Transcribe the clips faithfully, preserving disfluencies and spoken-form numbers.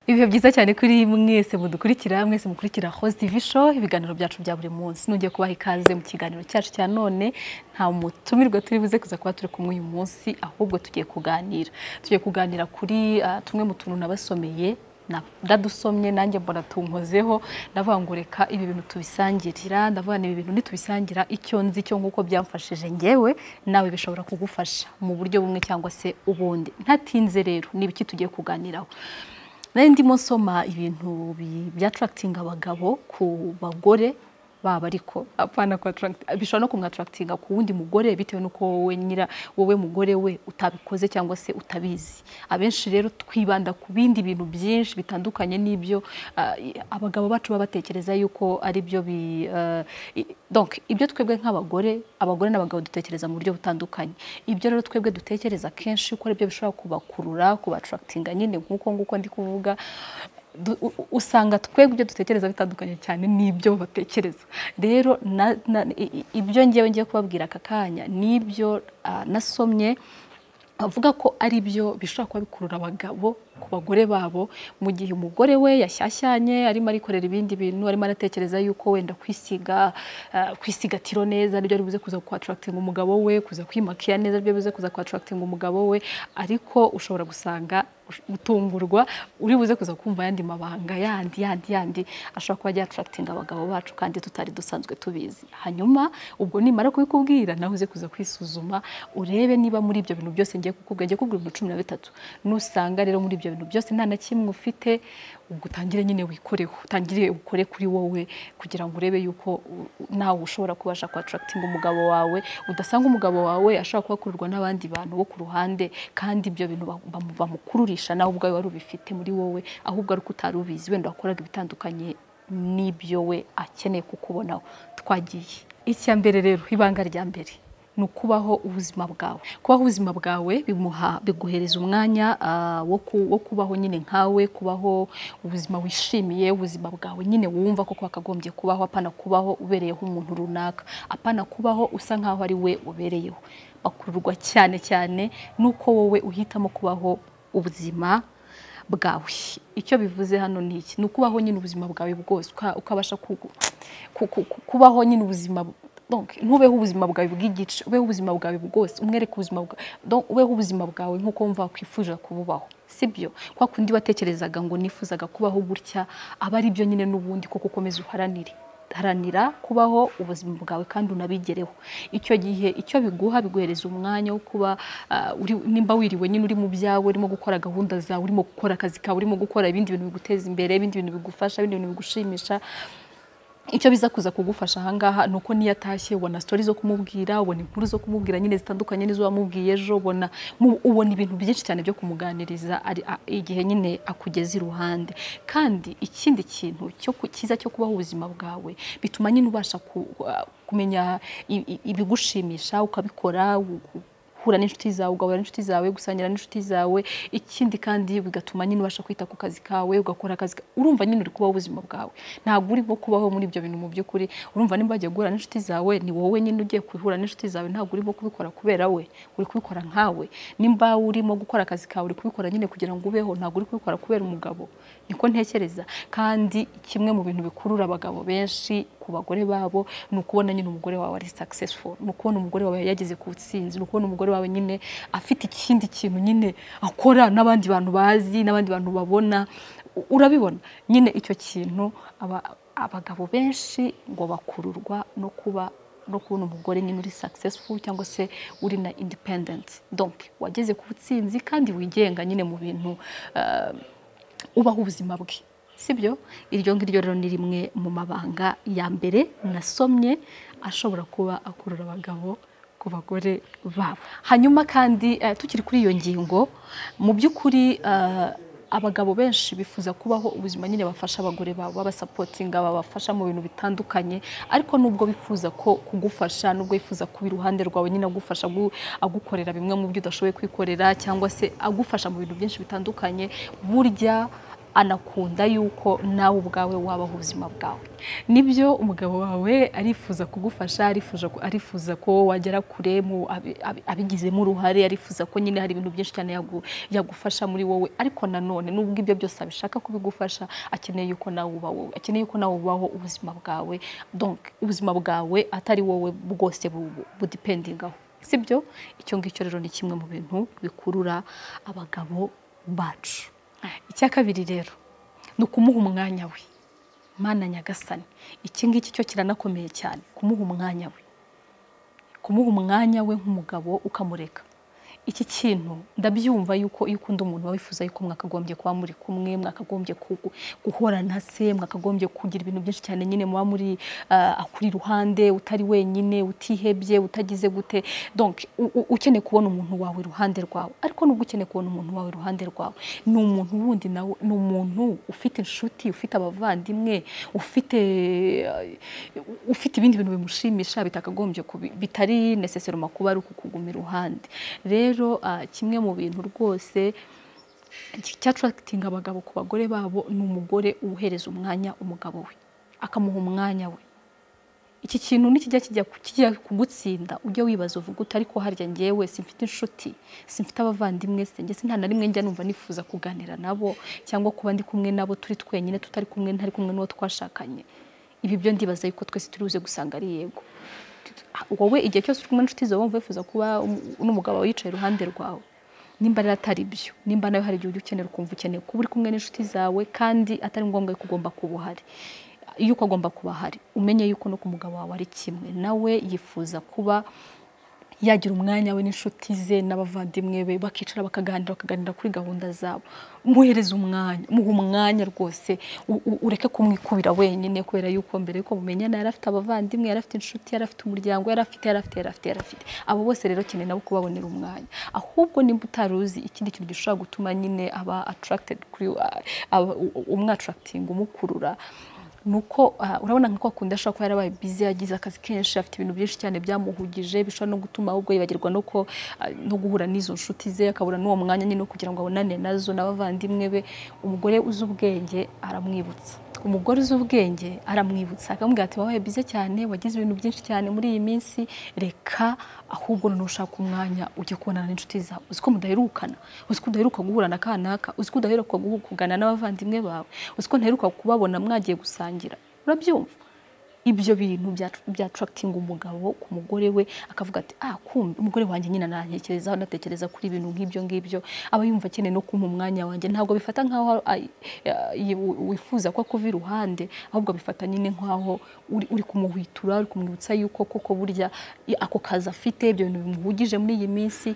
Ibihe byiza cyane kuri mwese mudukurikira mwese mukurikira Host T V show ibiganiro byacu bya buri munsi nugiye kubaha ikaze mu kiganiro cyacu cya none nta mutumirwa turi buze kuza kuba turi kumwe uyu munsi ahubwo tugiye kuganira tugiye kuganira kuri uh, tumwe mu tuntu nabasomeye ndadusomye nanjye mbona tunkozeho ndavuga ngo reka ibi bintu tubisangirira ndavuga ni ibi bintu nitubisangira icyo nzi cyo nguko byamfashije ngewe nawe bishobora kugufasha mu buryo bumwe cyangwa se ubundi ntatinze rero nibiki tugiye kuganiraho nari ndimo nsoma ibintu by'attracting abagabo ku bagore baba ariko apana ku attract bishobora no kumwattractinga ku wundi mugore bitewe nuko wowe nyira wowe mugore we utabikoze cyangwa se utabizi abenshi rero twibanda ku bindi bintu byinshi bitandukanye n'ibyo uh, abagabo bacu babatekereza yuko ari byo bi uh, donc ibyo twebwe nk'abagore abagore n'abagabo dutekereza mu buryo butandukanye ibyo rero twebwe dutekereza kenshi uko ari byo bishobora kubakurura kubattractinga nyine nkuko nguko ndi kuvuga usanga twebwe ibyo dutekereza bitandukanye cyane n'ibyo batekereza rero ibyo ngewe ngiye kubabwira aka kanya n'ibyo uh, nasomye avuga ko ari byo bishobora kuba bikurura abagabo ku bagore babo mu gihe umugore we yashyashyanye arimo arikorera ibindi bintu arimo aratekereza yuko wenda kwisiga uh, kwisigatiro neza ari byo bibuze kuza ku attracting umugabo we kuza kwimakiya neza ari byo bibuze kuza ku attracting umugabo we ariko ushobora gusanga gutungurwa uri buze kuza kumva yandi mabanga yandi yandi yandi ashobora kuba ajya attracting abagabo bacu kandi tutari dusanzwe tubizi hanyuma ubwo nimara kubikubwira nawe uze kuza kwisuzuma urebe niba muri ibyo bintu byose ngiye kukubwira ngiye kukubwira ibintu cumi na bitatu nusanga rero muri ibyo bintu byose nta na kimwe ufite ubwo utangire nyine wikoreho utangire ukore kuri wowe kugira ngo urebe yuko nawe ushobora kubasha ku attracting umugabo wawe udasanga umugabo wawe ashobora kuba akururwa n'abandi bantu bo ku ruhande kandi ibyo bintu bamukururisha nawe ubwawe wari ubifite muri wowe ahubwo ari utari ubizi wenda wakoraga ibitandukanye n'ibyo we akeneye kukubonaho twagiye icya mbere rero ibanga rya mbere no kubaho ubuzima bwawe kubaho ubuzima bwawe bimuha biguhereza umwanya uh, wo kubaho nyine nkawe kubaho ubuzima wishimiye ubuzima bwawe nyine wumva ko kwakagombye kubaho apana kubaho ubereyeho umuntu runaka apana kubaho usa nkaho ari we ubereyeho bakururwa cyane cyane nuko wowe uhitamo kubaho ubuzima bwawe icyo bivuze hano ni iki nukubaho nyine ubuzima bwawe bwose ukabasha kubaho nyine ubuzima donc ntubeho ubuzima bwawe bw'igice ubeho ubuzima bwawe bwose umwereke ubuzima bwawe donc ubeho ubuzima bwawe nkuko wumva kwifuje kububaho sibyo kwa kundi watekerezaga ngo nifuzaga kubaho gutya aba ari byo nyine n'ubundi koko ukomeza uharanire haranira kubaho ubuzima bwawe kandi unabigereho icyo gihe icyo biguha biguhereza umwanya wo kuba uh, uri nimba wiriwe nyine uri mu byawe urimo gukora gahunda zawe urimo gukora akazi kawe urimo gukora ibindi bintu biguteza imbere ibindi bintu bigufasha ibindi bintu bigushimisha icyo biza kuza kugufasha ahangaha nuko niyo atashye ubona stories zo kumubwira ubona inkuru zo kumubwira nyine zitandukanye nizo wamubwiye ejo ubona ubona ibintu byinshi cyane byo kumuganiriza ari igihe nyine akugeza iruhande kandi ikindi kintu cyo kiza cyo kubaho ubuzima bwawe bituma nyine ubasha kumenya ibigushimisha ukabikora hura n'inshuti zawe ugahura n'inshuti zawe gusangira n'inshuti zawe ikindi kandi bigatuma nyine ubasha kwita ku kazi kawe ugakora akazi urumva nyine uri kubaho ubuzima bwawe ntabwo urimo kubaho muri ibyo bintu mu by'ukuri urumva nimba bagiye guhura n'inshuti zawe ni wowe nyine ugiye kuhura n'inshuti zawe ntabwo urimo kubikora kubera we uri kubikora nkawe nimba urimo gukora akazi kawe uri kubikora nyine kugira ngo ubeho ntabwo uri kubikora kubera umugabo niko ntekereza kandi kimwe mu bintu bikurura abagabo benshi ku bagore babo ni ukubona nyine umugore wawe ari successful ni ukubona umugore wawe yageze ku butsinzi ni ukubona umugore wawe nyine afite ikindi kintu nyine akora n'abandi bantu bazi n'abandi bantu babona urabibona nyine icyo kintu abagabo benshi ngo bakururwa no kuba no kubona umugore nyine uri successful cyangwa se uri na independent donc wageze ku butsinzi kandi wigenga nyine mu bintu uh, ubaho ubuzima bwe sibyo iryo ngiryo rero ni rimwe mu mabanga ya mbere nasomye ashobora kuba akurura abagabo ku bagore babo hanyuma kandi uh, tukiri kuri iyo ngingo mu by'ukuri uh, abagabo benshi bifuza kubaho ubuzima nyine bafasha abagore babo babasupportinga babafasha mu bintu bitandukanye ariko nubwo bifuza ko kugufasha nubwo yifuza kuba iruhande rwawe nyine agufasha agukorera bimwe mu byo udashoboye kwikorera cyangwa se agufasha mu bintu byinshi bitandukanye burya anakunda yuko nawe ubwawe wabaho ubuzima bwawe. Nibyo umugabo wawe arifuza kugufasha, arifuza arifuza ko wagera kure mu abigizemo uruhare, arifuza ko nyine hari ibintu byinshi cyane yagufasha muri wowe, ariko nanone nubwo ibyo byose abishaka kubigufasha, akeneye yuko nawe uba wowe, akeneye yuko nawe ubaho ubuzima bwawe, donc ubuzima bwawe atari wowe bwose budipendingaho, sibyo? Icyo ngicyo rero ni kimwe mu bintu bikurura abagabo bacu. Icya kabiri rero ni ukumuha umwanya we. Mana nyagasani, iki ngiki cyo kiranakomeye cyane, kumuha umwanya we, kumuha umwanya we nk'umugabo ukamureka. Iki kintu ndabyumva yuko iyo ukunda umuntu wawifuza yuko mwakagombye kuba muri kumwe, mwakagombye guhorana se, mwakagombye kugira ibintu byinshi cyane nyine muba muri akuri ruhande, utari wenyine, utihebye, utagize gute. Donc ukeneye kubona umuntu wawe iruhande rwawe, ariko nubwo ukeneye kubona umuntu wawe iruhande rwawe, ni umuntu wundi nawe, ni umuntu ufite inshuti, ufite abavandimwe, ufite ufite ibindi bintu bimushimisha bitakagombye bitari necessaire kuba ari ukukugumira iruhande. Rero kimwe mu bintu rwose cyattracting abagabo ku bagore babo ni umugore uhereza umwanya umugabo we, akamuha umwanya we. Iki kintu nikijya kijya kijya kugutsinda, ujye wibaza uvuga uti ariko harya ngewe simfite inshuti, simfite abavandimwe se, nge nta na rimwe njya numva nifuza kuganira nabo cyangwa kuba ndi kumwe nabo turi twenyine, tutari kumwe ntari kumwe n'uwo twashakanye. Ibi byo ndibaza yuko twese turibuze gusanga ari yego. Wowe igihe cyose uri kumwe n'inshuti zawe wumva wifuza kuba n'umugabo wawe yicaye iruhande rwawe, nimba rero atari byo, nimba nawe hari igihe ukenera ukumva ukeneye kuba uri kumwe n'inshuti zawe kandi atari ngombwa ko ugomba kuba uhari. Iyo uko agomba kuba ahari, umenye yuko no ku mugabo wawe ari kimwe, nawe yifuza kuba yagira umwanya we n'inshuti ze n'abavandimwe be, bakicara bakaganira bakaganira kuri gahunda zabo. Muhereza umwanya, muha umwanya rwose, ureke kumwikubira wenyine, kubera yuko mbere yuko mumenyana yari afite abavandimwe, yari afite inshuti, yari afite umuryango, yari afite yari afite yari afite yari afite abo bose rero keneye nabo kubabonera umwanya. Ahubwo nimba utaruzi ikindi kintu gishobora gutuma nyine aba attracted kuri umwe attracting umukurura, nuko urabona nko akunda ashaka ko yarabaye busy, yagize akazi kenshi, afite ibintu byinshi cyane byamuhugije, bishobora no gutuma ahubwo yibagirwa no ko no guhura n'izo nshuti ze, akabura n'uwo mwanya nyine kugira ngo abonane nazo n'abavandimwe be. Umugore uzi ubwenge aramwibutsa, umugore uzi ubwenge aramwibutsa akamubwira ati wabaye busy cyane, wagize ibintu byinshi cyane muri iyi minsi, reka ahubwo nushaka umwanya ujye kubonana n'inshuti zawe. Uzi ko mudaherukana, uzi ko udaheruka guhura na kanaka, uzi ko udaheruka kugana n'abavandimwe bawe, uzi ko ntaheruka kubabona mwagiye gusangira. Urabyumva? Ibyo bintu bya attracting umugabo ku mugore we, akavuga ati ah kumbe umugore wanjye nyina nantekereza natekereza kuri ibintu nk'ibyo ngibyo, aba yumva akeneye no kumpa umwanya wanjye. Ntabwo bifata nkaho wifuza ko kuva iruhande, ahubwo bifata nyine nkaho uri kumuhwitura, uri kumwibutsa yuko koko burya ako kazi afite, ibyo bintu bimuhugije muri iyi minsi,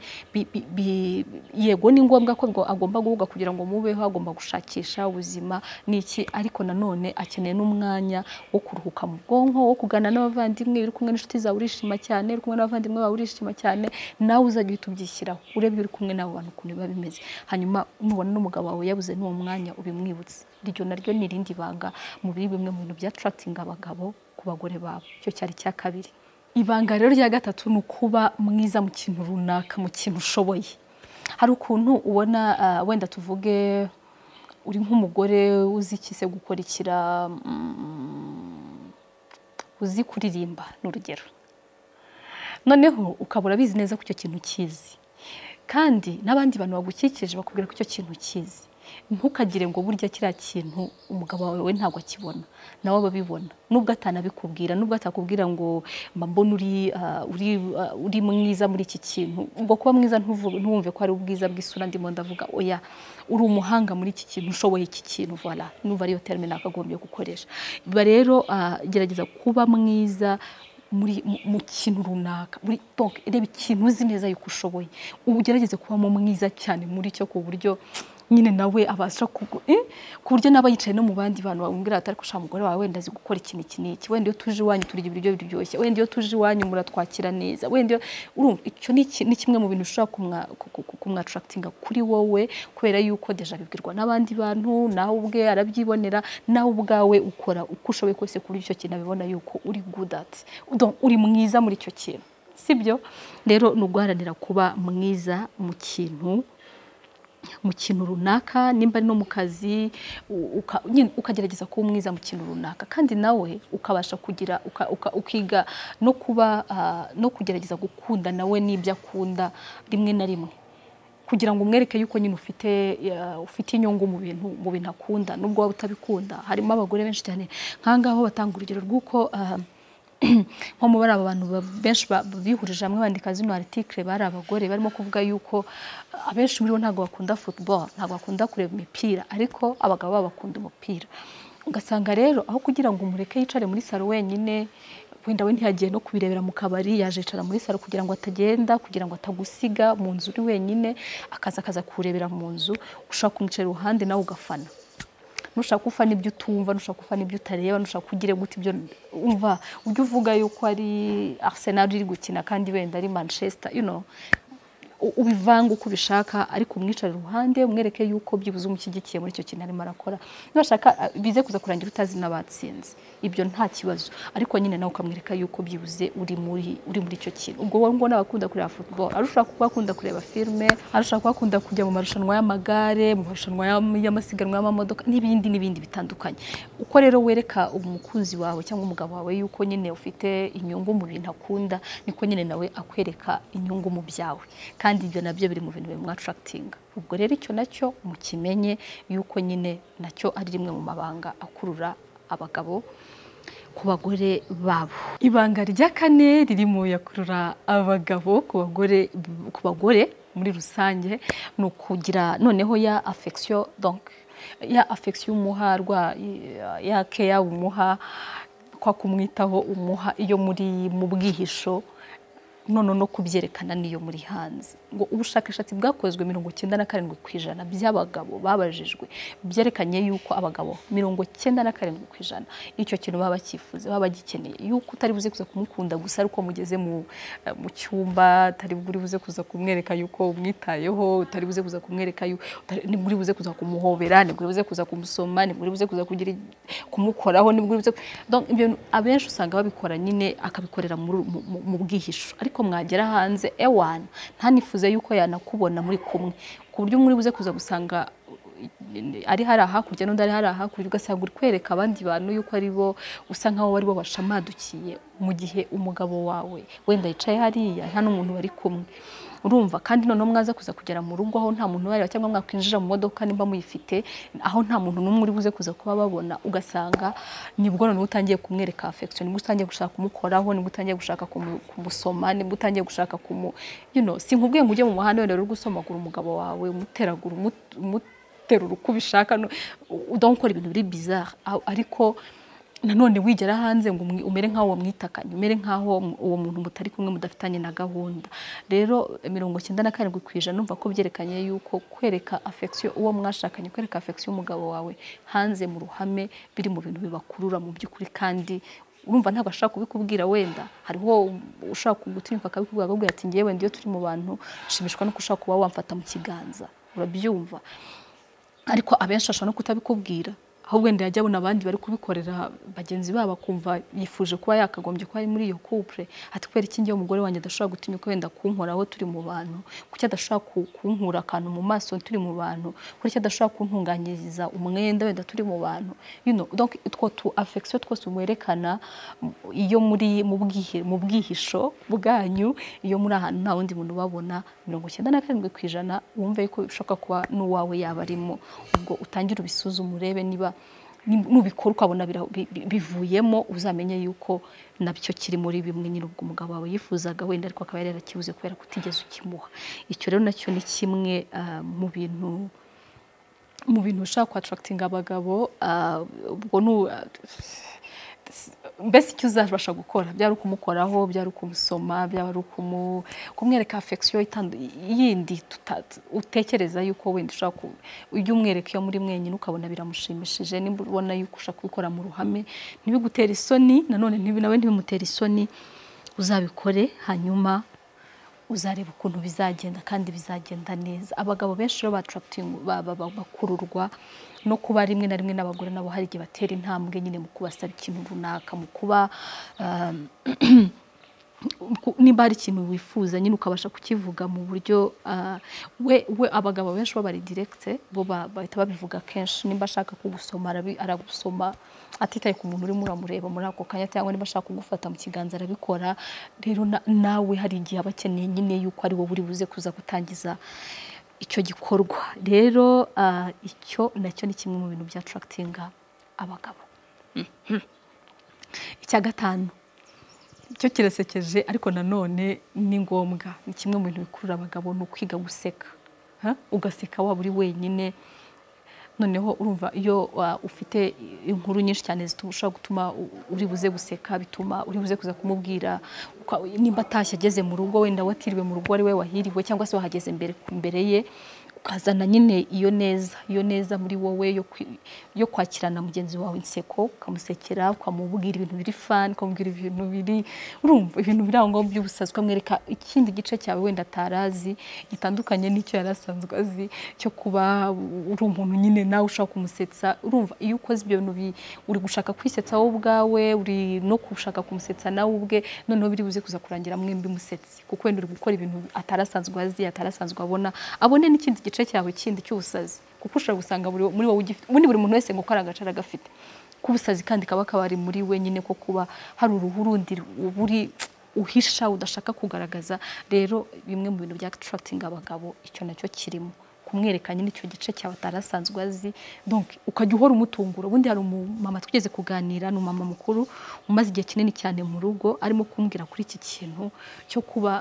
yego ni ngombwa ko agomba guhuga kugira ngo mubeho, agomba gushakisha ubuzima n'iki, ariko nanone akeneye n'umwanya wo kuruhuka mu bwonko, wo kugana n'abavandimwe. Uri kumwe n'inshuti zawe urishima cyane, uri kumwe n'abavandimwe bawe urishima cyane, nawe uzajya uhita ubyishyiraho, urebe uri kumwe n'abo bantu ukuntu biba bimeze. Hanyuma nubona n'umugabo wawe yabuze n'uwo mwanya ubimwibutse. Iryo naryo ni irindi banga mu biri bimwe mu bintu bya attracting abagabo ku bagore babo. Cyo cyari cya kabiri. Ibanga rero rya gatatu ni ukuba mwiza mu kintu runaka, mu kintu ushoboye. Hari ukuntu ubona wenda tuvuge uri nk'umugore uzi iki se gukora ikira, uzi kuririmba n'urugero, noneho ukabura bizi neza ko icyo kintu kizi, kandi n'abandi bantu bagukikije bakubwira ko icyo kintu kizi. Ntukagire ngo burya kiriya kintu umugabo wawe ntabwo akibona, nawe babibona, nubwo atanabikubwira, nubwo atakubwira ngo mbona uri uri uri mwiza muri iki kintu. Ubwo kuba mwiza ntuwumve ko ari ubwiza bw'isura ndimo ndavuga, oya, uri umuhanga muri iki kintu, ushoboye iki kintu, voilà, nuva ariyo terme nakagombye gukoresha. Biba rero gerageza kuba mwiza muri mu kintu runaka, muri donc reba ikintu uzi neza yuko ushoboye, ugerageze kuba mu mwiza cyane muri cyo, ku buryo nyine nawe abasha ku buryo naba yicaye no mu bandi bantu bamubwira atari kusha mugore wawe wenda azi gukora ikintu iki n'iki, wenda iyo tuje iwanyu turya ibiryo biryoshye, wenda iyo tuje iwanyu muratwakira neza, wenda urumva icyo ni kimwe mu bintu ushobora kumwattractinga kuri wowe, kubera yuko deja bibwirwa n'abandi bantu, nawe ubwe arabyibonera, nawe ubwawe ukora uko ushoboye kose kuri icyo kintu abibona yuko uri good at, donc uri mwiza muri icyo kintu, sibyo? Rero nuguharanira kuba mwiza mu kintu mu kintu runaka nimba ari no mu kazi uka, ukagerageza kuba mwiza mu kintu runaka kandi nawe ukabasha kugira uka, uka, ukiga no kuba uh, no kugerageza gukunda nawe n'ibyo akunda rimwe na rimwe kugira ngo umwereke yuko nyine ufite uh, ufite inyungu mu bintu mu bintu akunda nubwo waba utabikunda. Harimo abagore benshi cyane nkangaho batanga urugero rw'uko uh, nko mu bari abantu benshi bihurije hamwe bandika zino article bari abagore barimo kuvuga yuko abenshi muri bo ntago bakunda football ntago bakunda kureba imipira ariko abagabo baba bakunda umupira. Ugasanga rero aho kugira ngo umureke yicare muri salo wenyine wenda we ntiyagiye no kubirebera mu kabari yaje yicara muri salo kugira ngo atagenda kugira ngo atagusiga mu nzu uri wenyine akaza akaza kurebera mu nzu ushaka kumwicara iruhande nawe ugafana nushaka ufana ibyo utumva nushaka ufana ibyo utareba nushaka kugire gute ibyo umva ujye uvuga yuko ari Arsenal iri gukina kandi wenda ari Manchester you know ubivanga uko ubishaka ariko umwicara iruhande umwereke yuko byibuze umushyigikiye muri icyo kintu arimo arakora. Nibashaka bize kuza kurangira utazi n'abatsinze ibyo nta kibazo ariko nyine nawe ukamwereka yuko byibuze uri muri uri muri icyo kintu. Ubwo wowe ngo nabakunda kureba football arushaka kuba akunda kureba filme arushaka kuba akunda kujya mu marushanwa y'amagare mu marushanwa y'amasiganwa y'amamodoka n'ibindi n'ibindi bitandukanye. Uko rero wereka umukunzi wawe cyangwa umugabo wawe yuko nyine ufite inyungu mu bintu akunda niko nyine nawe akwereka inyungu mu byawe kandi ibyo nabyo biri mu bintu bimwe attracting. Ubwo rero icyo nacyo mukimenye yuko nyine nacyo ari rimwe mu mabanga akurura abagabo ku bagore babo. Ibanga rya kane riri mu yakurura abagabo ku bagore ku bagore muri rusange no kugira noneho ya affection donc ya affection umuharwa ya care umuha kwa kumwitaho umuha iyo muri mu bwihisho none no kubyerekana niyo muri hanze. Ngo ubushakashatsi bwakozwe mirongo cyenda na karindwi ku ijana by'abagabo babajijwe byerekanye yuko abagabo mirongo cyenda na karindwi ku ijana icyo kintu baba bakifuza baba gikeneye yuko utari buze kuza kumukunda gusa ariko mugeze mu mu cyumba utari buri buze kuza kumwereka yuko umwitayeho utari buze kuza kumwereka yuko ni buri buze kuza kumuhobera ni buri buze kuza kumusoma ni buri buze kuza kugira kumukoraho ni buri buze donc ibyo abenshi usanga babikora nyine akabikorera mu bwihisho ariko mwagera hanze ewana ntanifuze yuko yanakubona muri kumwe ku buryo muri buze kuza gusanga ari hari hakurya n'undi ari hari hakurya ugasanga uri kwereka abandi bantu yuko ari bo usa nkaho wari bo bashamadukiye mu gihe umugabo wawe wenda yicaye hariya nta n'umuntu bari kumwe. Urumva kandi none mwaza kuza kugera mu rugo aho nta muntu bari cyangwa mwakwinjira mu modoka nimba muyifite aho nta muntu n'umwe uri buze kuza kuba babona ugasanga nibwo none utangiye kumwereka affection nibwo utangiye gushaka kumukoraho nibwo utangiye gushaka kumusoma nibwo utangiye gushaka kumu you know sinkubwiye ngo ujye mu muhanda wenda uri gusomagura umugabo wawe umuteragura umuterura uko ubishaka udakora ibintu biri bizarre ariko nanone wigera hanze ngo umere nkaho wamwitakanye umere nkaho uwo muntu mutari kumwe mudafitanye na gahunda. Rero mirongo cyenda na karindwi ku ijana numva ko byerekanye yuko kwereka affection uwo mwashakanye kwereka affection umugabo wawe hanze mu ruhame biri mu bintu bibakurura mu by'ukuri kandi urumva ntabwo ashaka kubikubwira wenda hariho ushaka gutinyuka akabikubwira akubwira ati ngiye wenda iyo turi mu bantu shimishwa no kushaka kuba wamfata mu kiganza urabyumva ariko abenshi ashaka no kutabikubwira ahubwo wenda yajya abona abandi bari kubikorera bagenzi babo akumva yifuje kuba yakagombye ko ari muri iyo couple ati kwera iki ngiye umugore wanjye adashobora gutinyuka wenda kunkoraho turi mu bantu kuki adashobora kunkura akantu mu maso turi mu bantu kuki adashobora kuntunganyiriza umwenda wenda turi mu bantu you know donc utwo tu affection twose umwerekana iyo muri mu bwihe mu bwihisho bwanyu iyo muri ahantu nta wundi muntu babona mirongo cyenda na karindwi ku ijana wumve ko bishoboka kuba n'uwawe yaba arimo ubwo utangira ubisuzuma urebe niba nubikora ukabona bivuyemo uzamenye yuko nabyo kiri muri bimwe nyine ubwo umugabo wawe yifuzaga wenda ariko akaba yarakibuze kubera kutigeze ukimuha. Icyo rero nacyo ni kimwe mu bintu mu bintu ushaka ku attracting abagabo ubwo nu mbese icyo uzabasha gukora byari ukumukoraho byari ukumusoma byari kumwereka affection yindi utekereza yuko wenda ushaka ujye umwereka iyo muri mwenyine ukabona biramushimishije nimba ubona yuko ushaka kubikora mu ruhame ntibigutera isoni nanone nawe ntibimutera isoni uzabikore hanyuma uzareba ukuntu bizagenda kandi bizagenda neza. Abagabo benshi rero battracting bakururwa no kuba rimwe na rimwe n'abagore nabo hari igihe batera intambwe nyine mu kubasaba ikintu runaka mu kuba nimba hari ikintu wifuza nyine ukabasha kukivuga mu buryo we we abagabo benshi baba ari direct bo bahita babivuga kenshi nimba ashaka kugusoma aragusoma atitaye ku muntu urimo uramureba muri ako kanya cyangwa nimba ashaka kugufata mu kiganza arabikora rero nawe hari igihe abakeneye nyine yuko ari wowe uri buze kuza gutangiza icyo gikorwa rero icyo nacyo ni kimwe mu bintu bya attractinga abagabo. Icya gatanu cyo kirasekeje ariko nanone ni ngombwa ni kimwe mu bintu bikurura abagabo no kwiga guseka ugaseka waba uri wenyine noneho urumva iyo ufite inkuru nyinshi cyane zitusha gutuma uri buze guseka bituma uri buze kuza kumubwira nimba atashye ageze mu rugo wenda watiriwe mu rugo ari we wahiriwe cyangwa se wahageze mbere mbere ye ukazana nyine iyo neza iyo neza muri wowe yo yo kwakirana mugenzi wawe inseko ukamusekera ukamubwira ibintu biri fun ukamubwira ibintu biri urumva ibintu biri aho by'ubusazwa mwereka ikindi gice cyawe wenda atarazi gitandukanye n'icyo yarasanzwe azi cyo kuba uri umuntu nyine nawe ushaka kumusetsa urumva iyo ukoze ibyo bintu uri gushaka kwisetsa wowe ubwawe uri no kushaka kumusetsa nawe ubwe noneho biri buze kuza kurangira mwembi musetsi kuko wenda uri gukora ibintu atarasanzwe azi atarasanzwe abona abone n'ikindi gice cyawe kindi cy'ubusazi kuko ushobora gusanga muri wowe ugifite ubundi buri muntu wese ngo kora agacara gafite kubusazi kandi kaba kabari muri we nyine ko kuba hari uruhu rundi buri uhisha udashaka kugaragaza rero bimwe mu bintu bya attractinga abagabo icyo nacyo kirimo kumwerekanye n'icyo gice cyawe atarasanzwe azi donc ukajya uhora umutungura ubundi hari umumama twigeze kuganira no mama mukuru umaze igihe kinini cyane mu rugo arimo kumbwira kuri iki kintu cyo kuba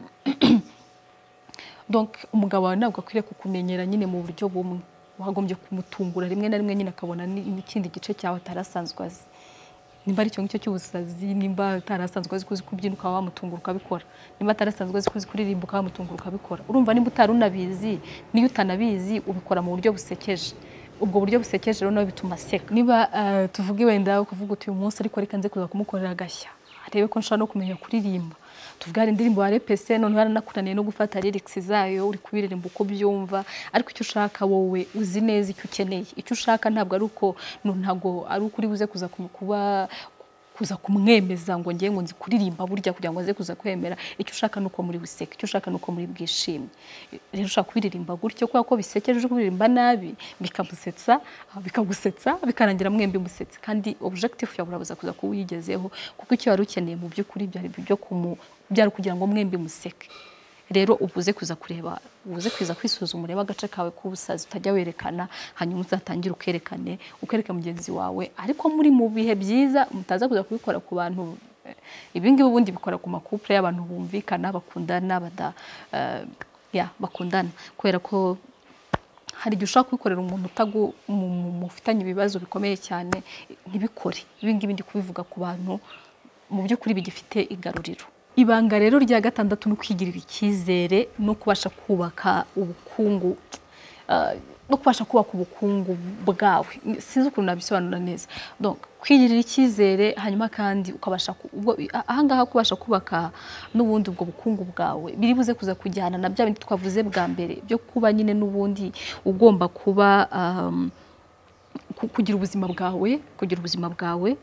donc umugabo wawe ntabwo akwiriye kukumenyera nyine mu buryo bumwe wagombye kumutungura rimwe na rimwe nyine akabona n'ikindi gice cyawe atarasanzwe azi nimba ari cyo ngicyo cy'ubusazi nimba atarasanzwe azi kuzi kubyina ukaba wamutungura ukabikora nimba atarasanzwe azi kuzi kuririmba ukaba wamutungura ukabikora urumva nimba utarunabizi niyo utanabizi ubikora mu buryo busekeje ubwo buryo busekeje rero nawe bituma seka niba tuvuge wenda ukavuga uti uyu munsi ariko reka nze kuza kumukorera agashya arebe ko nshaka no kumenya kuririmba tuvuga indirimbo wa repese none yaranakuraniye no gufata lyrics zayo uri kubiririmba uko byumva ariko icyo ushaka wowe uzi neza icyo ukeneye icyo ushaka ntabwo ari uko ntago ari uko uri buze kuza kuba kuza kumwemeza ngo ngiye ngo nzi kuririmba burya kugira ngo aze kuza kwemera icyo ushaka nuko muri buseke icyo ushaka nuko muri bwishimye rero ushaka kubiririmba gutyo kwa ko bisekeje kuririmba nabi bikamusetsa bikagusetsa bikarangira mwembi musetsa kandi objective yawe urabuza kuza kuwigezeho kuko icyo yari ukeneye mu by'ukuri byari byo kumu byari kugira ngo mwembi museke rero ubuze kuza kureba ubuze kwiza kwisuzuma ureba agace kawe k'ubusazi utajya werekana hanyuma uzatangira ukerekane ukereka mugenzi wawe ariko muri mu bihe byiza mutaza kuza kubikora ku bantu ibingibi ubundi bikora ku makupure y'abantu bumvikana bakundana bada uh, ya bakundana kubera ko hari igihe ushaka kwikorera umuntu utagu mufitanye ibibazo bikomeye cyane ntibikore ibingibi ndi kubivuga ku bantu mu by'ukuri bigifite igaruriro. Ibanga rero rya gatandatu no kwigirira icyizere no kubasha kubaka ubukungu uh, no kubasha kubaka ubukungu bwawe sinzi ukuntu nabisobanura neza donc kwigirira icyizere hanyuma kandi ukabasha ahangaha kubasha kubaka n'ubundi ubwo bukungu bwawe biri buze kuza kujyana na bya bindi twavuze bwa mbere byo kuba nyine n'ubundi ugomba kuba um, kugira ubuzima bwawe kugira ubuzima bwawe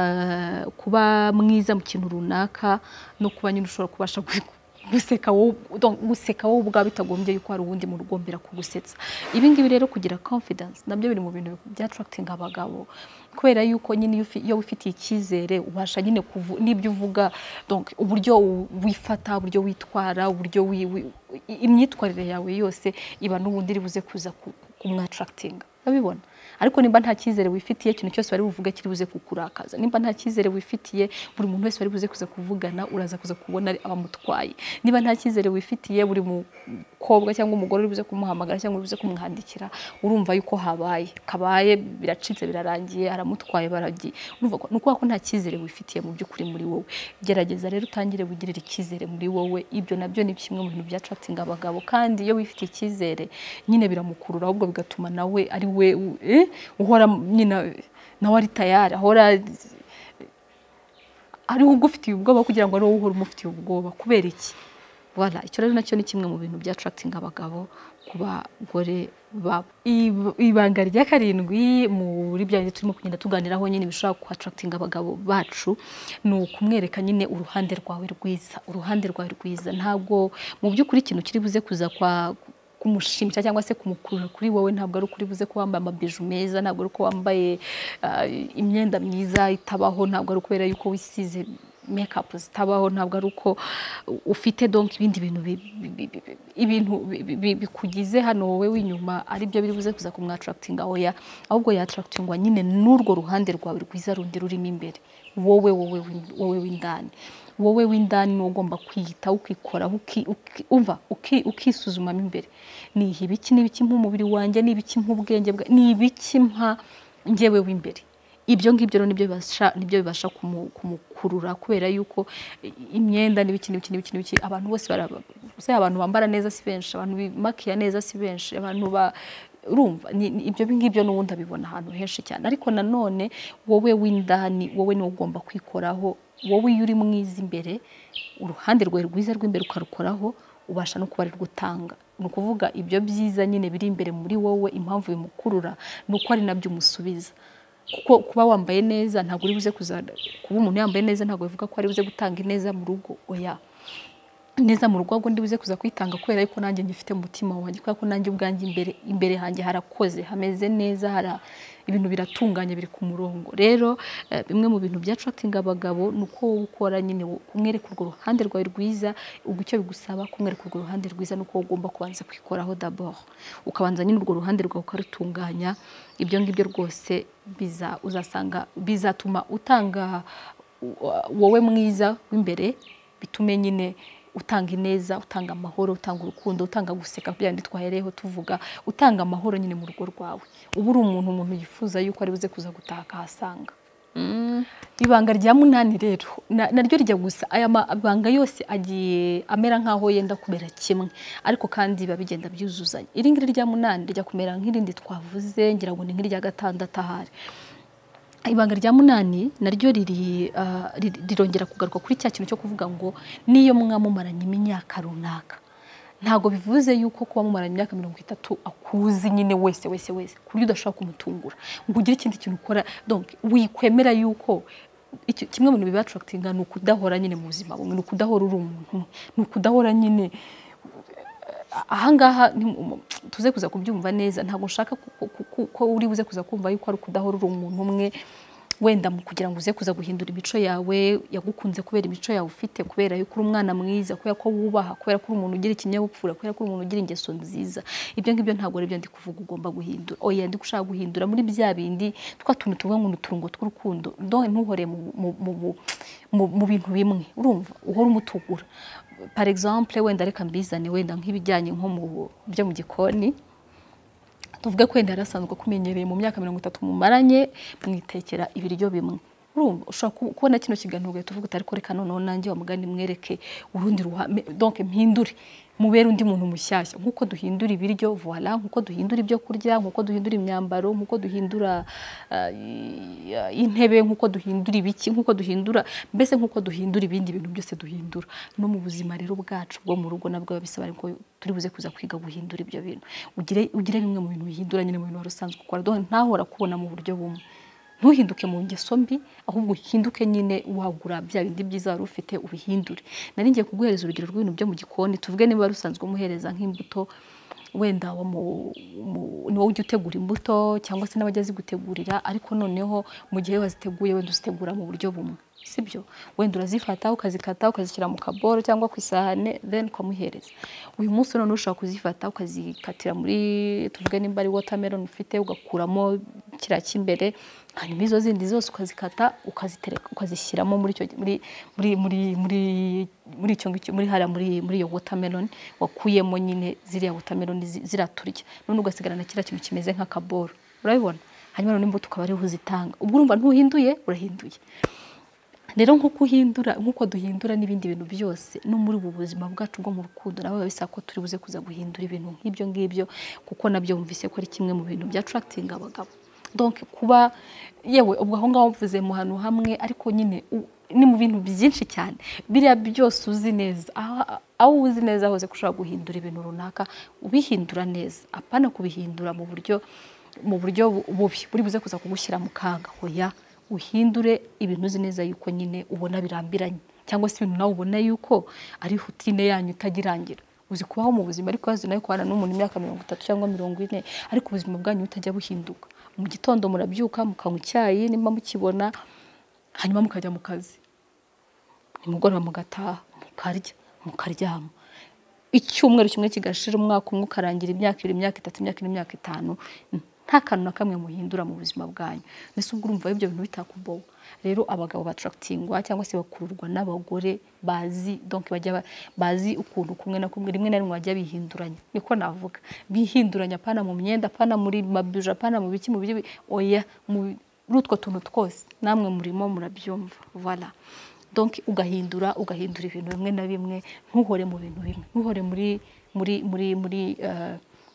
kuba mwiza mu kintu runaka no kuba nyine ushobora kubasha guseka wowe guseka wowe ubwawe bitagombye yuko hari uwundi mu rugombera kugusetsa ibi ngibi rero kugira confidence nabyo biri mu bintu bya attracting abagabo kubera yuko nyine iyo ufitiye icyizere ubasha nyine n'ibyo uvuga donc uburyo wifata uburyo witwara uburyo imyitwarire yawe yose iba n'ubundi iri buze kuza kumwattracting abibona ariko nimba nta cyizere wifitiye ikintu cyose bari buvuga kiri buze kukurakaza nimba nta cyizere wifitiye buri muntu wese bari buze kuza kuvugana uraza kuza kubona abamutwaye niba nta cyizere wifitiye buri mukobwa cyangwa umugore uri buze kumuhamagara cyangwa uri buze kumwandikira urumva yuko habaye kabaye biracitse birarangiye aramutwaye baragiye urumva nuko ko nta cyizere wifitiye mu by'ukuri muri wowe gerageza rero utangire wigirira icyizere muri wowe ibyo nabyo ni kimwe mu bintu bya attracting abagabo kandi iyo wifitiye icyizere nyine biramukurura ahubwo bigatuma nawe ari we eh uhora nyina nawe ari tayari ahora ari ugufitiye ubwoba kugira ngo ari wowe uhora umufitiye ubwoba kubera iki voilà icyo rero nacyo ni kimwe mu bintu bya attracting abagabo ku bagore babo. Ibanga rya karindwi muri bya turimo kugenda tuganiraho nyine bishobora ku attracting abagabo bacu ni ukumwereka nyine uruhande rwawe rwiza, uruhande rwawe rwiza. Ntabwo mu by'ukuri ikintu kiri buze kuza kwa kumushimisha cyangwa se kumukurura kuri wowe ntabwo ari ukuri buze ko wambaye amabiju meza, ntabwo ari uko wambaye imyenda myiza itabaho, ntabwo ari ukubera yuko wisize makeup zitabaho, ntabwo ari uko ufite donc ibindi bintu ibintu bikugize hano wowe w'inyuma ari byo biri buze kuza kumwattractinga oya, ahubwo yattractingwa nyine n'urwo ruhande rwawe rwiza rundi rurimo imbere wowe wowe wowe w'indani. Wowe w'indani no ugomba kwiyita ukikora umva ukisuzumamo imbere, ni ibiki n'ibiki nk'umubiri wanjye, ni ibiki nk'ubwenge bwa, ni ibiki mpa njyewe w'imbere. Ibyo ngibyo nibyo bibasha nibyo bibasha kumukurura kubera yuko imyenda n'ibiki n'ibiki n'ibiki n'ibiki abantu bose baraba, abantu bambara neza si benshi, abantu bimakiya neza si benshi, abantu ba urumva ibyo ngibyo n'ubundi abibona ahantu henshi cyane. Ariko nanone wowe w'indani wowe ni ugomba kwikoraho, wowe yuri mwiza imbere, uruhande rwawe rwiza rw'imbere ukarukoraho, ubasha no kuba ari gutanga. Ni ukuvuga ibyo byiza nyine biri imbere muri wowe, impamvu bimukurura nuko ari nabyo umusubiza. Kuko kuba wambaye neza ntabwo uri buze kuzada, kuba umuntu yambaye neza ntabwo bivuga ko ari buze gutanga ineza mu rugo oya. Neza mu rugo ahubwo ndi buze kuza kwitanga kubera yuko nanjye ngifite mu mutima wanjye, kuko nanjye ubwanjye imbere imbere hanjye harakoze, hameze neza, hara ibintu biratunganye biri ku murongo. Rero bimwe mu bintu bya attracting abagabo nuko ukora nyine kumwereka urwo ruhande rwawe rwiza, ubwo icyo bigusaba kumwereka urwo ruhande rwiza nuko ugomba kubanza kwikoraho d'abord, ukabanza nyine urwo ruhande rwawe ukarutunganya. Ibyo ngibyo rwose biza uzasanga bizatuma utanga wowe mwiza w'imbere, bitume nyine utanga ineza, utanga amahoro, utanga urukundo, utanga guseka byandi twahereho tuvuga, utanga amahoro nyine mu rugo rwawe. Ubu uri umuntu umuntu yifuza yuko ari buze kuza gutaka hasanga. Mm. Ibanga rya munani rero naryo rijya gusa aya mabanga yose agiye amera nkaho yenda kubera kimwe, ariko kandi babigenda byuzuzanya. Iri ngiri rya munani rijya kumera nk'irindi twavuze, ngira ngo ni nk'irya gatandatu ahari. Ibanga rya munani naryo riri uh, rirongera kugaruka kuri cya kintu cyo kuvuga ngo niyo mwamumaranye imyaka runaka, ntago bivuze yuko kuba mumaranye imyaka mirongo itatu akuzi nyine wese wese wese kuri udashaka kumutungura ngo ugire ikindi kintu ukora. Donc wikwemera yuko kimwe mu bintu biba attractinga ni ukudahora nyine mu buzima bumwe, ni ukudahora uri umuntu, ni ukudahora nyine ahangaha tuze kuza kubyumva neza. Ntabwo nshaka ko uri buze kuza kumva yuko ari ukudahora uri umuntu umwe wenda mu kugira ngo uze kuza guhindura imico yawe, yagukunze kubera imico yawe ufite, kubera yuko uri umwana mwiza, kubera ko wubaha, kubera ko uri umuntu ugira ikinyabupfura, kubera ko uri umuntu ugira ingeso nziza. Ibyo ngibyo ntabwo ari byo ndi kuvuga ugomba guhindura. Oya, ndi gushaka guhindura muri bya bindi twa tuntu tuvuga ngo uturungo tw'urukundo. Donc ntuhore mu mu bintu bimwe, urumva uhora umutugura. Par exemple wenda reka mbizane wenda nk'ibijyanye nko mu byo mu gikoni, tuvuge ko wenda yarasanzwe kumenyereye mu myaka mirongo itatu mumaranye mwitekera ibiryo bimwe. Urumva ushaka kubona kino kiganiro ugahita uvuga utari ko reka noneho nanjye wa mugani mwereke urundi ruhame, donc mpindure mubere undi muntu mushyashya, nkuko duhindura ibiryo, voilà, nkuko duhindura ibyo kurya, nkuko duhindura imyambaro, nkuko duhindura uh, intebe, nkuko duhindura ibiki, nkuko duhindura mbese nkuko duhindura ibindi bintu byose duhindura no mu buzima rero bwacu bwo mu rugo nabwo babisaba ko turi buze kuza kwiga guhindura ibyo bintu. Ugire ugire bimwe mu bintu uhindura nyine mu bintu warusanzwe ukora, donc ntahora kubona mu buryo bumwe. Ntuhinduke mu ngeso mbi, ahubwo uhinduke nyine wagura bya bindi byiza wari ufite ubihindure. Nari ngiye kuguhereza urugero rw'ibintu byo mu gikoni, tuvuge niba rusanzwe umuhereza nk'imbuto, wenda wa mu ni wowe ujya utegura imbuto cyangwa se n'abajya zigutegurira, ariko noneho mu gihe waziteguye wenda uzitegura mu buryo bumwe, sibyo? Wenda urazifata ukazikata ukazishyira mu kaboro cyangwa ku isahane, then ukamuhereza. Uyu munsi none ushaka kuzifata ukazikatira muri tuvuge nimba ari watermelon ufite, ugakuramo kira cy'imbere, hanyuma izo zindi zose ukazikata ukazitereka ukazishyiramo muri cyo muri muri muri muri muri cyo muri hara muri muri iyo watermelon wakuyemo nyine ziriya watermelon ziraturya, none ugasigarana kira kintu kimeze nk'akaboro, urabibona? Hanyuma none imbuto ukaba ari uzitanga. Ubwo urumva ntuhinduye, urahinduye. Rero nkuko uhindura nkuko duhindura n'ibindi bintu byose no muri ubu buzima bwacu bwo mu rukundo, nabo babisa ko turi buze kuza guhindura ibintu nk'ibyo ngibyo, kuko nabyo umvise ko ari kimwe mu bintu bya attracting abagabo. Donc kuba yewe ubwo aho ngaho mvuze mu hantu hamwe, ariko nyine ni mu bintu byinshi cyane biriya byose uzi neza aho uzi neza hose kushaka guhindura ibintu runaka ubihindura neza apana kubihindura mu buryo mu buryo bubi buri buze kuza kugushyira mu kaga hoya uhindure ibintu uzi neza yuko nyine ubona birambiranye cyangwa se ibintu nawe ubona yuko ari hutine yanyu itagirangira uzi kubaho mu buzima ariko wazi nayo kubana n'umuntu imyaka mirongo itatu cyangwa mirongo ine ariko ubuzima bwanyu butajya buhinduka mu gitondo murabyuka mukanywa icyayi nimba mukibona hanyuma mukajya mu kazi nimugoroba mugataha mukarya mukaryama icyumweru kimwe kigashira umwaka umwe ukarangira imyaka ibiri imyaka itatu imyaka ine imyaka itanu nta kantu na kamwe muhindura mu buzima bwanyu nese ubwo urumva ibyo bintu bitakubowa rero abagabo battractingwa cyangwa se bakururwa n'abagore bazi donc bajya bazi ukuntu kumwe na kumwe rimwe na rimwe bajya bihinduranya niko navuga bihinduranya apana mu myenda apana muri mabuja apana mu biki mu byo oya mu rutwo tuntu twose namwe murimo murabyumva voilà donc ugahindura ugahindura ibintu bimwe na bimwe ntuhore mu bintu bimwe ntuhore muri muri muri muri uh,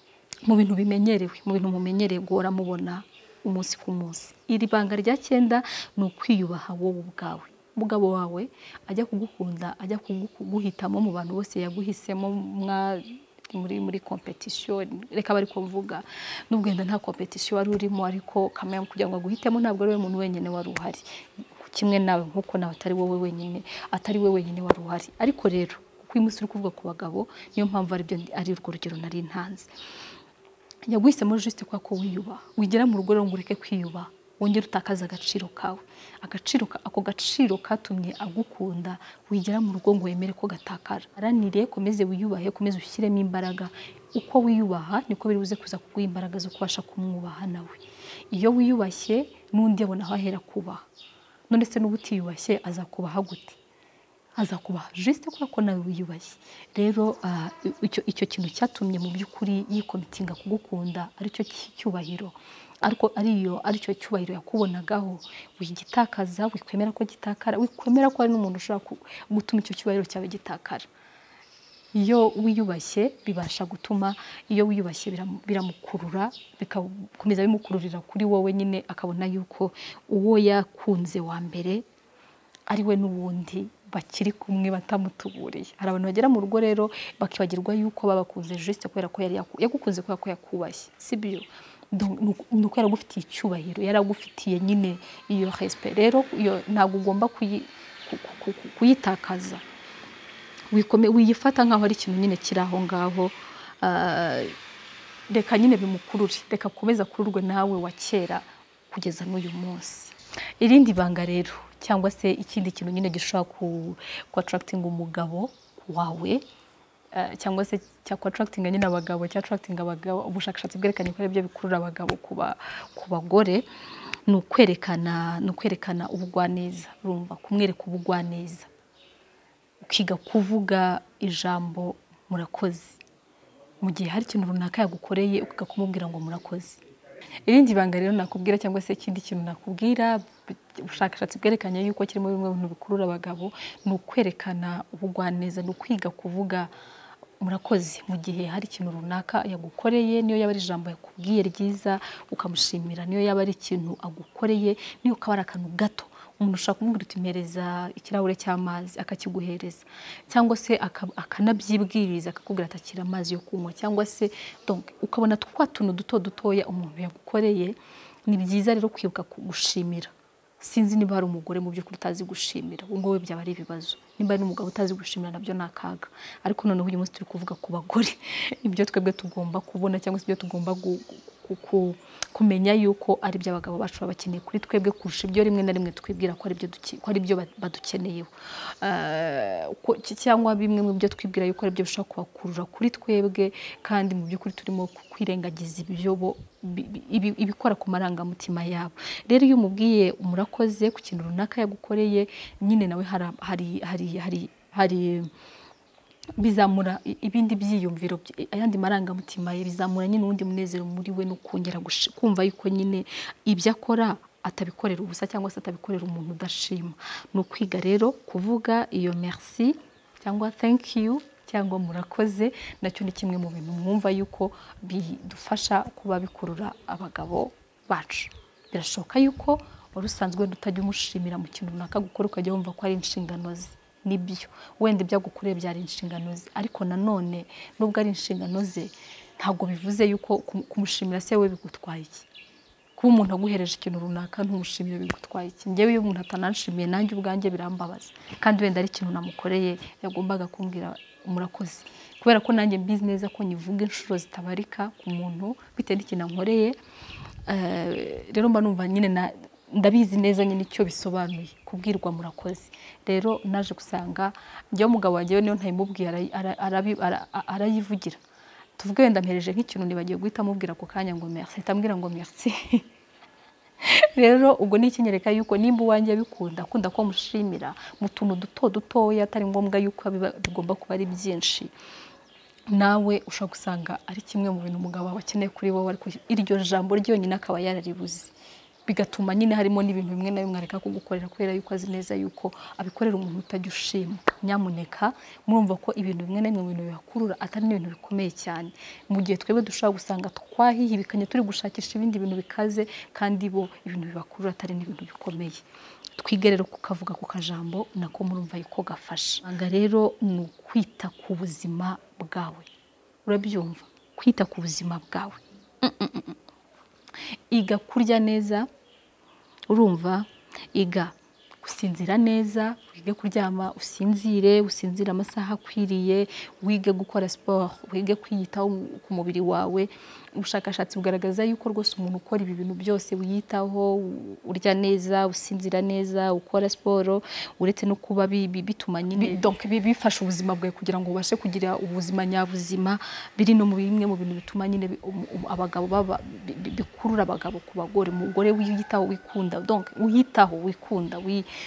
mu bintu bimenyerewe mu bintu mumenyereye gora mubona umunsi ku munsi iri banga rya cyenda ni ukwiyubaha wowe ubwawe umugabo wawe ajya kugukunda ajya kuguhitamo mu bantu bose yaguhisemo mwa muri muri competition reka bari kuvuga n'ubwenda nta competition wari urimo ariko kamera kugira ngo aguhitemo ntabwo ari we muntu wenyine wari uhari kimwe nawe nkuko nawe atari wowe wenyine atari we wenyine wari uhari ariko rero kuko uyu munsi uri kuvuga ku bagabo niyo mpamvu ari byo ari urwo rugero nari ntanze yaguhisemo juste kwa ko wiyuba wigera mu rugo rero ngo ureke kwiyuba wongera utakaza agaciro kawe agaciro ako gaciro katumye agukunda wigera mu rugo ngo wemere ko gatakara aranire komeze wiyubahe komeze ushyiremo imbaraga uko wiyubaha niko biri buze kuza kuguha imbaraga zo kubasha kumwubaha nawe iyo wiyubashye n'undi abona aho ahera kubaha none se n'ubutiyubashye azakubaha gute azakubaha juste kwa ko nawe wiyubashye rero icyo icyo kintu cyatumye mu by'ukuri yikomitinga kugukunda aricyo cyubahiro ariko ariyo aricyo cyubahiro yakubonagaho wigitakaza wikwemera ko gitakara wikwemera ko ari n'umuntu ushaka gutuma icyo cyubahiro cyawe gitakara iyo wiyubashye bibasha gutuma iyo wiyubashye biramukurura bikakomeza bimukururira kuri wowe nyine akabona yuko uwo yakunze wa mbere ari we n'ubundi bakiri kumwe batamutuburiye hari abantu bagera mu rugo rero bakibagirwa yuko babakunze juste kubera ko yari yagukunze kubera ko yakubashye sibyo nuko yaragufitiye icyubahiro yaragufitiye nyine iyo respect rero ntabwo ugomba kuyitakaza wikome wiyifata nkaho ari ikintu nyine kiri aho ngaho reka nyine bimukurure reka komeza kururwe nawe wa kera kugeza n'uyu munsi irindi banga rero cyangwa se ikindi kintu nyine gishobora ku attracting umugabo wawe cyangwa se cya attracting nyine abagabo cya attracting abagabo ubushakashatsi bwerekanye ko aribyo bikurura abagabo kuba ku bagore ni ukwerekana ni ukwerekana ubugwaneza urumva kumwereka ubugwaneza ukiga kuvuga ijambo murakoze mu gihe hari ikintu runaka yagukoreye ukiga kumubwira ngo murakoze irindi banga rero nakubwira cyangwa se ikindi kintu nakubwira ubushakashatsi bwerekanye yuko kirimo bimwe bintu bikurura abagabo ni ukwerekana ubugwaneza ni ukwiga kuvuga murakoze mu gihe hari ikintu runaka yagukoreye niyo yaba ari ijambo yakubwiye ryiza ukamushimira niyo yaba ari ikintu agukoreye niyo kaba ari akantu gato umuntu ushaka kumubwira utimpereza ikirahure cy'amazi akakiguhereza cyangwa se akanabyibwiriza akakubwira atakira amazi yo kunywa cyangwa se donc ukabona twa tuntu duto dutoya umuntu yagukoreye ni byiza rero kwibuka gushimira sinzi niba hari umugore mu by'ukuri utazi gushimira ubwo we byaba ari ibibazo niba ari umugabo utazi gushimira nabyo nakaga ariko noneho uyu munsi turi kuvuga ku bagore ibyo twebwe tugomba kubona cyangwa se ibyo tugomba kumenya yuko ari byo abagabo bacu bakeneye kuri twebwe kurusha ibyo rimwe na rimwe twibwira ko ari byo ko ari byo badukeneyeho cyangwa bimwe mu byo twibwira yuko ari byo bishobora kubakurura kuri twebwe kandi mu by'ukuri turimo kwirengagiza ibyo ibikora ku marangamutima yabo rero iyo umubwiye umurakoze ku kintu runaka yagukoreye nyine nawe hari hari hari hari bizamura ibindi byiyumviro ayandi marangamutima ye bizamura nyine undi munezero muri we no kongera kumva yuko nyine ibyo akora atabikorera ubusa cyangwa se atabikorera umuntu udashima no kwiga rero kuvuga iyo merci cyangwa thank you cyangwa murakoze nacyo ni kimwe mu bintu mwumva yuko bidufasha kuba bikurura abagabo bacu birashoboka yuko wari usanzwe wenda utajya umushimira mu kintu runaka gukora ukajya wumva ko ari inshingano ze nibyo wenda ibyagukoreye byari inshingano ze ariko nanone nubwo ari inshingano ze ntabwo bivuze yuko kumushimira se we bigutwaye iki kuba umuntu aguhereje ikintu runaka ntumushimire bigutwaye iki njyewe iyo umuntu atananshimiye nanjye ubwanjye birambabaza kandi wenda ari ikintu namukoreye yagombaga kumbwira murakoze kubera ko nanjye mbizi neza ko nyivuga inshuro zitabarika ku muntu bitewe n'ikintu ankoreye rero mba numva nyine ndabizi neza nyine icyo bisobanuye kubwirwa murakoze rero naje gusanga njyewe umugabo wanjye niyo ntayimubwiye arayivugira tuvuge wenda mpereje nk'ikintu nibagiye guhita mubwira ako kanya ngo merci tambwira ngo merci rero ubwo ni ikinyereka yuko nimba uwanjye bikunda akunda ko mushimira mu tuntu duto dutoya atari ngombwa yuko bigomba kuba ari byinshi nawe ushaka gusanga ari kimwe mu bintu umugabo akeneye kuri wowe ariko iryo jambo ryonyine akaba yararibuze bigatuma nyine harimo n'ibintu bimwe na bimwe areka kugukorera kubera yuko azi neza yuko abikorera umuntu utajya ushima nyamuneka murumva ko ibintu bimwe na bimwe mu bintu bihakurura atari n'ibintu bikomeye cyane mu gihe twebwe dushobora gusanga twahihibikanye turi gushakisha ibindi bintu bikaze kandi bo ibintu bibakurura atari n'ibintu bikomeye twige rero kukavuga ku kajambo nako murumva yuko gafasha anga rero ni ukwita ku buzima bwawe urabyumva kwita ku buzima bwawe iga kurya neza urumva iga gusinzira neza wige kuryama usinzire usinzira amasaha akwiriye wige gukora sport wige kwiyitaho ku mubiri wawe ubushakashatsi bugaragaza yuko rwose umuntu ukora ibi bintu byose wiyitaho urya neza usinzira neza ukora sport uretse no kuba bituma nyine donc bifasha ubuzima bwawe kugira ngo ubashe kugira ubuzima nyabuzima biri no mu bimwe mu bintu bituma nyine abagabo baba bikurura abagabo ku bagore umugore wiyitaho wikunda donc uyitaho wikunda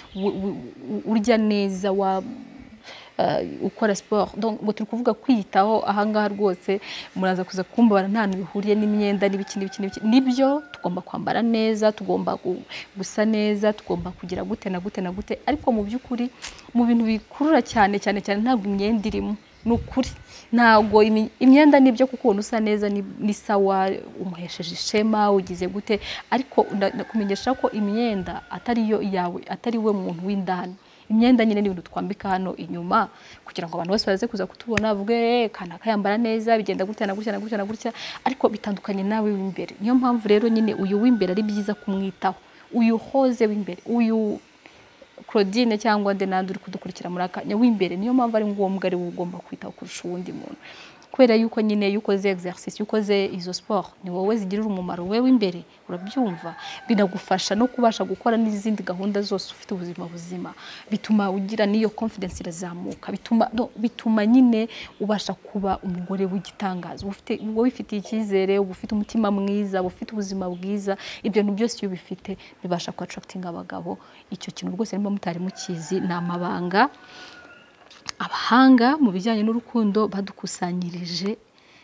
urya neza wa ukora sport donc ngo turi kuvuga kwiyitaho ahangaha rwose muraza kuza kumbabara nta bihuriye n'imyenda n'ibiki n'ibiki nibyo tugomba kwambara neza tugomba gusa neza tugomba kugira gute na gute na gute ariko mu by'ukuri mu bintu bikurura cyane cyane cyane ntabwo imyenda irimo nukuri ntago imyenda nibyo kuko usa neza ni sawa umuhesheje ishema ugize gute ariko ndakumenyesha ko imyenda atari yo yawe atari we muntu w'indani imyenda nyine ni ibintu twambika hano inyuma kugira ngo abantu bose baze kuza kutubona bavuge kana kayambara neza bigenda gutya na gutya na gutya na gutya ariko bitandukanye nawe w'imbere niyo mpamvu rero nyine uyu w'imbere ari byiza kumwitaho uyu hoze w'imbere uyu Claudine cyangwa Denandi uri kudukurikira muri akanya w'imbere niyo mpamvu ari ngombwa ari ugomba kwitaho kurusha uwundi muntu kubera yuko nyine yukoze exercice yukoze izo sport ni wowe zigirira umumaro wewe imbere urabyumva binagufasha no kubasha gukora n'izindi gahunda zose ufite ubuzima buzima bituma ugira niyo confidence irazamuka bituma no, bituma nyine ubasha kuba umugore w'igitangaza ufite wowe wifitiye icyizere ufite umutima mwiza ufite ubuzima bwiza ibyo bintu byose iyo bifite bibasha ku attracting abagabo icyo kintu rwose nimba mutari mukizi namabanga abahanga mu bijyanye n'urukundo badukusanyirije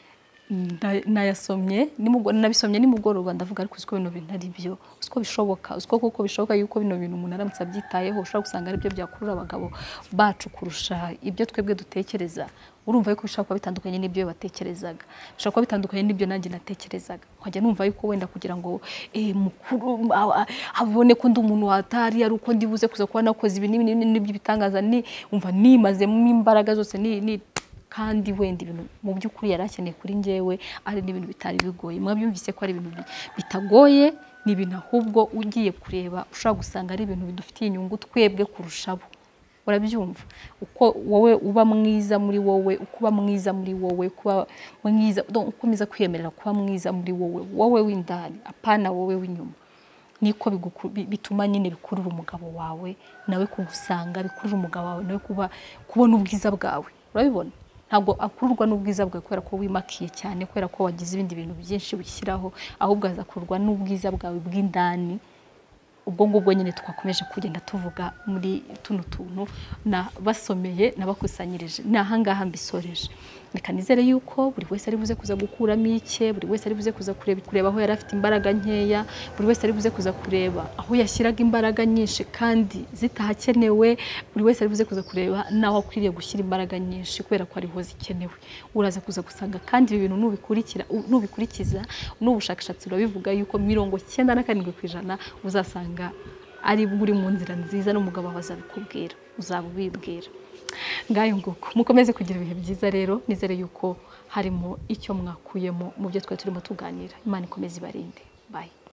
nayasomye nimugora nabisomye nimugoroba ndavuga ariko usko bino bintu ari byo usko bishoboka usko kuko bishoboka yuko bino bintu umuntu aramutse abyitayeho ushobora gusanga ari byo byakurura abagabo bacu kurusha ibyo twebwe dutekereza urumva yuko bishaka kuba bitandukanye n'ibyo batekerezaga bishaka kuba bitandukanye n'ibyo nanjye natekerezaga nkajya numva yuko wenda kugira ngo eh mukuru abone ko ndi umuntu watari ari uko ndibuze kuza kuba nakoze ibi n'ibyo bitangaza ni umva nimaze mu imbaraga zose ni kandi wenda ibintu mu by'ukuri yarakeneye kuri njyewe ari n'ibintu bitari bigoye mwabyumvise ko ari ibintu bitagoye ni ibintu ahubwo ugiye kureba ushaka gusanga ari ibintu bidufitiye inyungu twebwe kurushabo urabyumva uko wowe uba mwiza muri wowe uko uba mwiza muri wowe kuba mwiza ukomeza kwiyemerera kuba mwiza muri wowe wowe w'indani apana wowe w'inyuma niko bituma nyine bikurura umugabo wawe nawe kugusanga bikurura umugabo wawe nawe kuba kubona ubwiza bwawe urabibona ntabwo akururwa n'ubwiza bwawe kubera ko wimakiye cyane kubera ko wagize ibindi bintu byinshi bishyiraho ahubwo azakururwa n'ubwiza bwawe bw'indani ubwo ngubwo nyine twakomeje kugenda tuvuga muri tuno tuntu na basomeye nabakusanyirije nahangaha mbisoreje reka nizere yuko buri wese ari buze kuza gukuramo iki buri wese ari buze kuza kureba kureba aho yari afite imbaraga nkeya buri wese ari buze kuza kureba aho yashyiraga imbaraga nyinshi kandi zitahakenewe buri wese ari buze kuza kureba naho akwiriye gushyira imbaraga nyinshi kubera ko ariho zikenewe uraza kuza gusanga kandi ibi bintu nubikurikira nubikurikiza n'ubushakashatsi burabivuga yuko mirongo cyenda na karindwi ku ijana uzasanga ari buri mu nzira nziza n'umugabo wawe azabikubwira uzaba ubibwira ngayo nguko mukomeze kugira ibihe byiza rero nizere yuko harimo icyo mwakuyemo mu byo twe turimo tuganira Imana ikomeze ibarinde bye